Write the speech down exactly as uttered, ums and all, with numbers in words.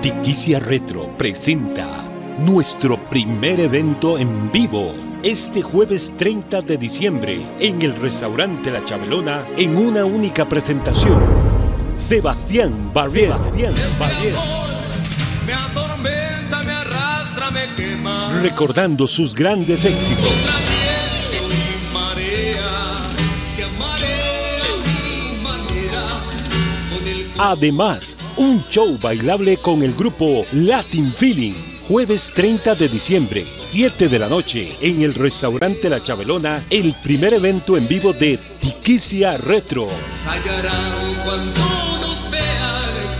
Tiquicia Retro presenta nuestro primer evento en vivo este jueves treinta de diciembre en el restaurante La Chabelona en una única presentación. Sebastián Barrier. Sebastián Barrier. Me atormenta, me arrastra, me quema. Recordando sus grandes éxitos. Además, un show bailable con el grupo Latin Feeling. Jueves treinta de diciembre, siete de la noche, en el restaurante La Chabelona, el primer evento en vivo de Tiquicia Retro. Callarán cuando nos vean.